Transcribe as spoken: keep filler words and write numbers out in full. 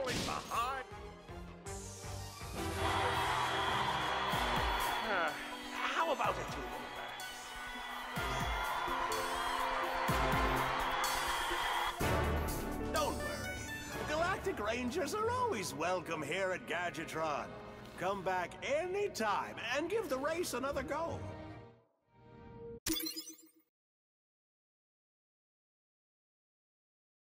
falling behind. Uh, how about a do-over? Don't worry. Galactic Rangers are always welcome here at Gadgetron. Come back anytime and give the race another go.